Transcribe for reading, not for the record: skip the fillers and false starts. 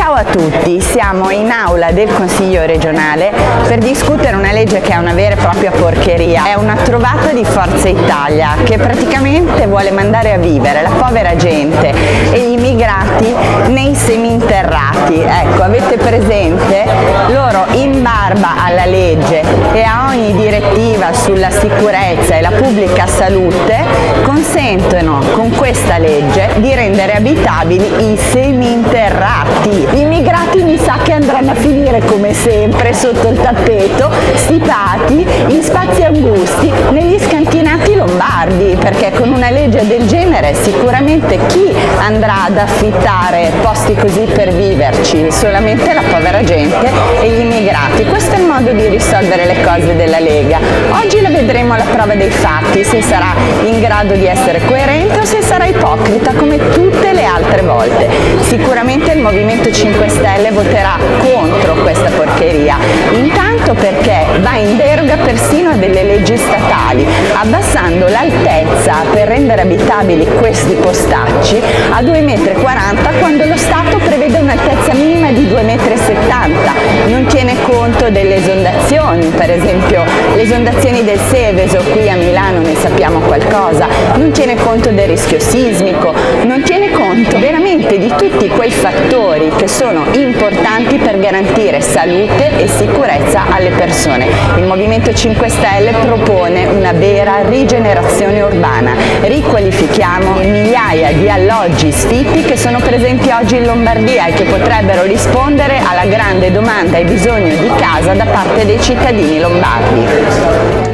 Ciao a tutti, siamo in aula del Consiglio regionale per discutere una legge che è una vera e propria porcheria. È una trovata di Forza Italia che praticamente vuole mandare a vivere la povera gente e gli immigrati nei seminterrati. Ecco, avete presente? Loro in barba alla legge e a ogni direttiva sulla sicurezza e la pubblica salute consentono con questa legge di rendere abitabili i seminterrati. Gli immigrati mi sa che andranno a finire come sempre sotto il tappeto, stipati in spazi angusti negli scantinati lombardi, perché con una legge del genere sicuramente chi andrà ad affittare posti così per viverci? Solamente la povera gente e gli immigrati. Questo è il modo di risolvere le cose della Lega. Oggi la vedremo alla prova dei fatti, se sarà in grado di essere coerente o se sarà ipocrita come tutte le altre volte. Sicuramente il Movimento 5 Stelle voterà contro questa porcheria, intanto perché va in deroga persino a delle leggi statali, abbassando l'altezza per rendere abitabili questi postacci a 2,40 m quando lo Stato prevede un'altezza minima di 2,70 m. Non tiene conto delle esondazioni, per esempio le esondazioni del Seveso, qui a Milano ne sappiamo qualcosa, non tiene conto del rischio sismico, non tiene conto veramente di tutti quei fattori che sono importanti per garantire salute e sicurezza alle persone. Il Movimento 5 Stelle propone una vera rigenerazione urbana. Riqualifichiamo migliaia di alloggi sfitti che sono presenti oggi in Lombardia e che potrebbero rispondere alla grande domanda e bisogno di casa da parte dei cittadini lombardi.